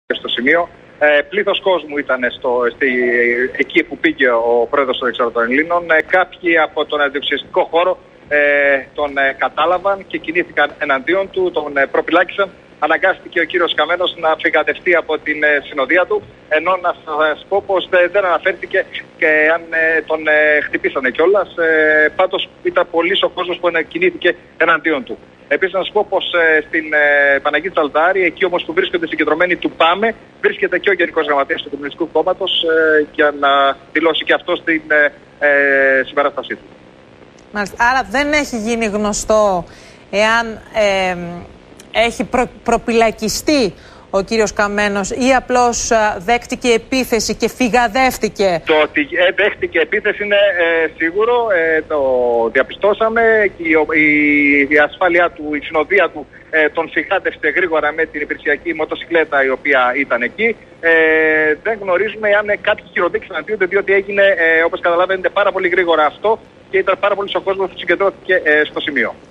στο σημείο. Πλήθος κόσμου ήταν εκεί που πήγε ο πρόεδρος των Ελλήνων. Κάποιοι από τον αντιοξυστικό χώρο τον κατάλαβαν και κινήθηκαν εναντίον του, τον προπυλάκησαν. Αναγκάστηκε ο κύριος Καμένος να φυγαδευτεί από την συνοδεία του, ενώ να σας πω πως δεν αναφέρθηκε και αν τον χτυπήσανε κιόλας. Πάντως ήταν πολύς ο κόσμος που κινήθηκε εναντίον του. Επίσης να σας πω πως στην Παναγία Τσαλτάρη, εκεί όμως που βρίσκονται συγκεντρωμένοι του ΠΑΜΕ, βρίσκεται και ο Γενικός Γραμματέας του Κομμουνιστικού Κόμματος για να δηλώσει και αυτό στην συμπαράστασή του. Μάλιστα. Άρα δεν έχει γίνει γνωστό εάν έχει προπυλακιστεί ο κύριος Καμένος ή απλώς δέχτηκε επίθεση και φυγαδεύτηκε. Το ότι δέχτηκε επίθεση είναι σίγουρο, το διαπιστώσαμε. Η ασφάλειά του, η συνοδεία του τον φυγάδευσε γρήγορα με την υπηρεσιακή μοτοσυκλέτα η οποία ήταν εκεί. Δεν γνωρίζουμε αν κάποιοι χειροδίκησαν αντίον, διότι έγινε, όπως καταλαβαίνετε, πάρα πολύ γρήγορα αυτό και ήταν πάρα πολύ ο κόσμος που συγκεντρώθηκε στο σημείο.